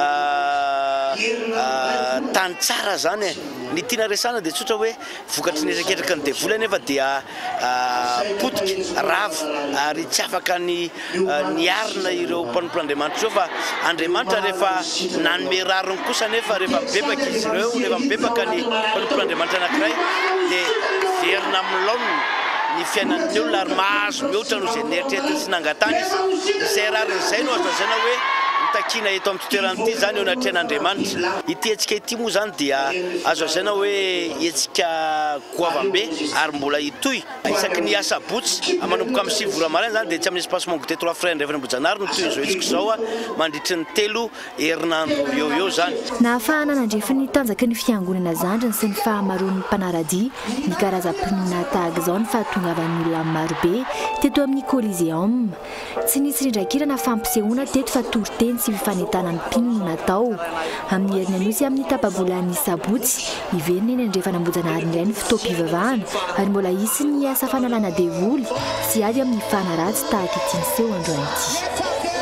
tany tsara zany ny tiana resana dia tsotra hoe vokatry ny ezaketraka ny devoly nefa dia potika rava ary tsy afaka ny arina ireo mpanompon'Andriamanitra fa Andriamanitra rehefa nanome rariny kosa nefa rehefa mibebaka izy ireo rehefa mibebaka ny mpanompon'Andriamanitra anankiray dia verina amin'ny laoniny ny fiainan'ny olona ary mahazo mihoatra no zay neritreretiny sy nangatany izy izay rarin'izay no azo lazaina hoe mitakina eto amin'ny toerana ity zany eo anatrehan'Andriamanitra. Ity hetsika ity moa zany dia azo lazaina hoe hetsika goavambe ary mbola itoy isaky ny asabotsy manomboka amin'ny 7 vora maraina zany dia tsy amin'ny espacement goûter 3 frères Andrevana Bojanary no toy izao hetsika izao mandritry ny 3 herinandro eo zany. Nahafahana nandrefy ny tanjaky ny fiangonana zandriny sy ny fahamaroan'ny mpanaradia ny karazam-pinina tahaka izao ny fahatongavan'ny olona marobe teto amin'ny Coliseum. Tsy nisy rindrakirana fampisehoana teto fa toriteny sy fifanetana ny mpino natao amin'ny herin'ny anosy amin'ny tapabolan'ny sabotsy iverina eny Andrevana Bojanary indray ny fotoam-pivavahana ary mbola isy ny asa fanalana devoly sy avy amin'ny fanaratsy tahaka ity niseho androany ity.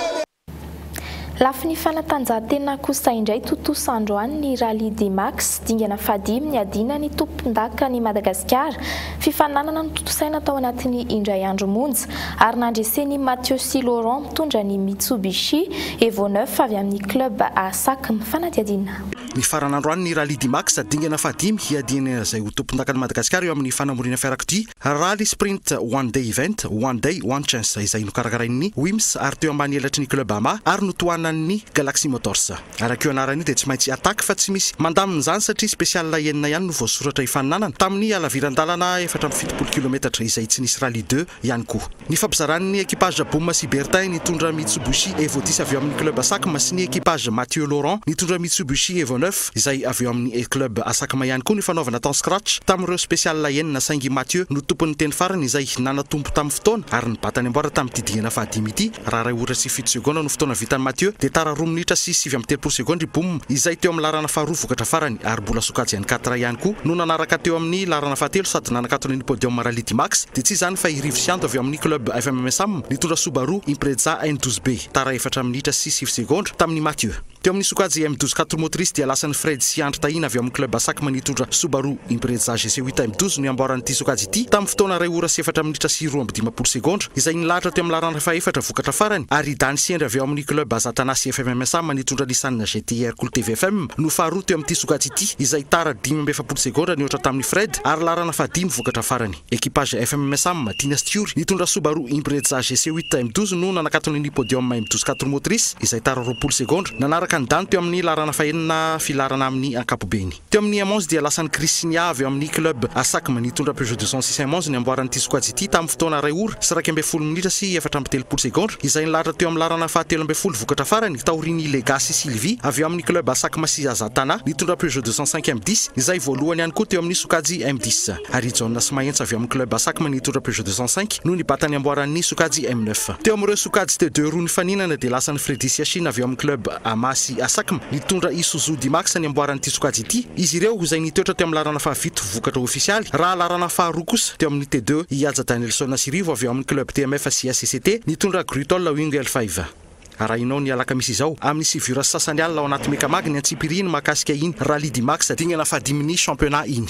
Lafy ny fanatanjahantena kosa indray totoso androany ny Rally du Max dingana fadimy ny adina ny tompon-daka ny Madagasikara fifananana ny totosaina tao anatin'ny indray andro monja ary nandreseny Mathieu Sy Laurent mitondra ny Mitsubishi Evo 9 avy amin'ny club ASAC mifanadiadina. Ny faran'androany ny Rally du Max dingana fadimy hiadina izay ho tompon-daka ny Madagasikara eo amin'ny fanamorina fiarakodia Rally Sprint One Day Event One Day One Chance izay nokarakarain'ny Wims ary teo ambany elatry ny club AMA ary notoana ny Galaxy Motors. Araka io anarany dia tsy maintsy attaque fa tsy misy mandamina zany satria spécial enina ihany no voasoratra ifananana tamin'ny alaviran-dalana 470 km izay tsy nisy Rally 2 ihany koa. Ny fampizaran'ny équipage Bouma sy Bertin nitondra Mitsubishi Evo 10 avy amin'ny club ASAC sy ny équipage Mathieu Laurent nitondra Mitsubishi Evo 9 izay avy amin'ny club ASAC ihany koa ny fanaovana temps scratch tamin'ireo spécial enina saingy Mathieu no tompon'ny teny farany izay nanatompo tamin'ny fotoana ary nibatany amboara tamin'ity dingana fahadimy ity raha 2 ora sy 7 secondes no fotoana vitan'ny Mathieu dia tara 2 minitra sy 7 secondes Boum izay teo amin'ny larana faharoa vokatra farany ary mbola sokajy ihany 4 ihany koa no nanaraka teo amin'ny larana fahatelo sady nanakatony ny podium Rally du Max dia tsy zany fa irivo sianto avy amin'ny club FMMSAM nitondra Subaru Impreza N12B tara 4 minitra sy 7 secondes tamin'ny Mathieu. Teo amin'ny sokajy M12 4 motrice dia lasany Fred sy Andry Tahina avy amin'ny club ASAC nitondra Subaru Impreza GC8 M12 no amboaran'ity sokajy ity tamin'ny fotoana 2 ora sy 4 minitra sy 12 secondes izay nilahatra teo amin'ny larana faha-4 vokatra farany ary Dany Sendra avy amin'ny club Azatanasy FMMSAM nitondra Nissan GTR Cool TVFM no faharoa teo amin'ity sokajy ity izay tara 12 secondes niotra tamin'ny Fred ary larana faha-5 vokatra farany. Équipage FMMSAM Tina Stiury nitondra Subaru Impreza GC8 M12 no nanakatony ny podium M12 4 motrice izay tara 20 secondes nanaraka ny Dany teo amin'ny larana faha-enina filarana amin'ny ankapobeny. Teo amin'ny M11 dia lasany Christinia avy amin'ny club ASAC nitondra Peugeot 206 M11 ny amboaran'ity sokajy ity tamin'ny fotoana 2 ora sy 12 minitra sy 4 secondes izay nilahatra teo amin'ny larana faha-13 vokatra farany taoriny Legacy Sylvie avy amin'ny club ASAC sy Azatana nitondra Peugeot 205 M10 izay voalohany ihany koa teo amin'ny sokajy M10 ary John Smaentsa avy amin'ny club ASAC nitondra Peugeot 205 no nibatany amboaran'ny sokajy M9. Teo amin'ireo sokajy T2 roa nifaninana dia lasany Freddy Siachine avy amin'ny club AMA sy ASAC nitondra Isuzu D-Max ny amboaran'ity sokajy ity izy ireo izay nitoetra teo amin'ny larana faha-7 vokatra ofisialy raha larana faharoa kosa teo amin'ny T2 Ihaja Danielson Sirivo avy amin'ny club TMF sy ACCT nitondra Grutol Wing L5. Arahinao ny alakamisy izao amin'ny sivura sasany alina ao anaty mekamag ny antsipiriny mahakasika iny Rally du Max dingana fahadiminy championnat iny.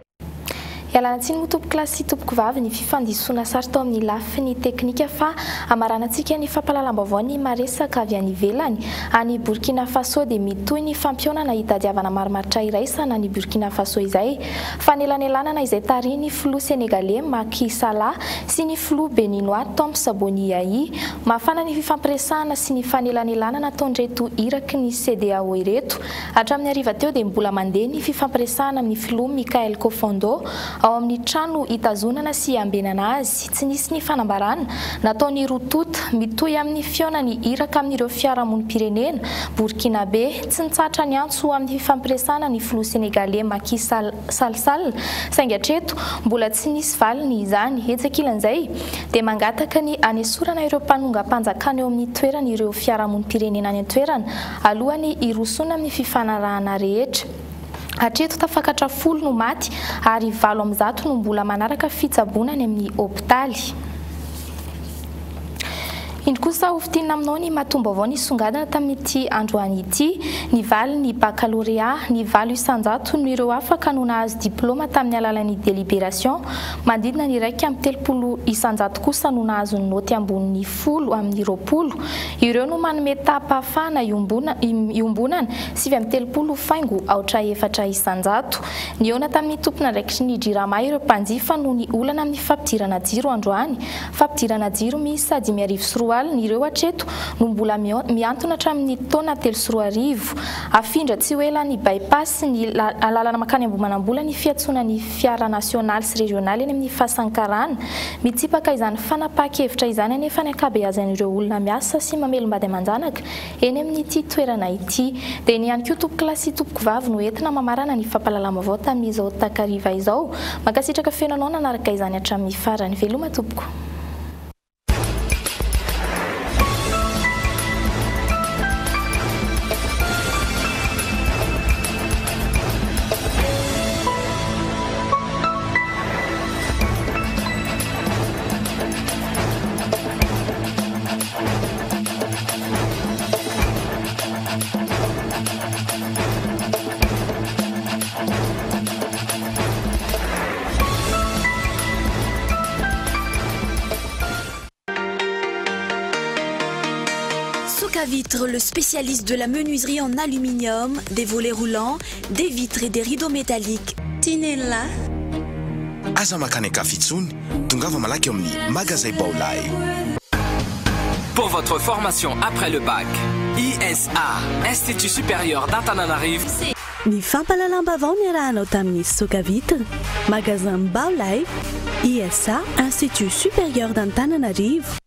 Ialanatsiny motopo klasy topoko vavy ny fifandisona sary tao amin'ny lafiny teknika fa amaranantsika ny fampahalalam-baovao ny maresaka avy any ivelany any Burkina Faso dia mitoy ny fampionana hitadiavana marimaritra iraisana ny Burkina Faso izay fanelanelanana izay tariny flou sénégalais Macky Sall sy ny flou béninois Tom Saboni Yahi mafana ny fifampiresahana sy ny fanelanelanana ataondreto iraky ny CEDEAO ireto hatramin'ny hariva teo dia mbola mandeha ny fifampiresahana amin'ny flou Michael Kofondo ao amin'ny trano itazonana sy ambenana azy tsy nisy ny fanambarana nataony rotota mitoy amin'ny fionany iraka amin'ireo fiarahamonim-pirenena Burkinabe tsy nitsatra ny antso amin'ny fifampiresahana ny flou sénégalais Macky Sall saingy hatreto mbola tsy nisy valiny izany etsakilan'izay dia mangataka ny anesorana ireo mpanonga-panjakana eo amin'ny toerana ireo fiarahamonim-pirenena any an-toerana alohany irosona amin'ny fifanarahana rehetra. Hatreto tafakatra 10 no maty ary 7 no mbola manaraka fitsaboana any amin'ny hopitaly. indro kosa hofitinina aminao ny mahatombo avao ny songadana tamin'ity androany ity ny valy ny baccalauréat ny valo isanjato no ireo afaka no nahazo diplôma tamin'ny alalan'ny délibération mandidina ny raika amin'ny 30 isanjato kosa no nahazo ny noty ambony 10 amin'ny 20 ireo no manome tapahafahana iombonana 9 faingo aotra 4 isanjato ny eona tamin'ny tompona ndraikitry ny drama ireo mpanjifa no ny olana amin'ny fampidirana jiro androany fampidirana jiro misy sady miarivo sy roa alina ireo hatreto no mbola miantona hatramin'ny taona 3 sy 4 arivo afindra tsy hoela ny bypass ny lalana makany ambomanambola ny fiatsonany fiara nasionaly sy régionaly eny amin'ny fahasankarana mitsipaka izany fanapaha-kevitra izany anefa ny akabeazan'ireo olona miasa sy mamelombady amanjanaka eny amin'ity toerana ity dia ny ihany koa tompoko lasy tompoko vavy no entina mamarana ny fampalalama avao tamin'izao takariva izao makasitraka fiainanao nanaraka izany hatramin'ny farany veloma tompoko. Vitre, le spécialiste de la menuiserie en aluminium, des volets roulants, des vitres et des rideaux métalliques. Tinella. Aza makany Kafitsuni, tongava malaky amin'ny magasin Baolay. Pour votre formation après le bac, ISA, Institut supérieur d'Antananarivo. Ny fampalalamba vao ny arahanao tamin'ny Soka Vitre, magasin Baolay, ISA, Institut supérieur d'Antananarivo.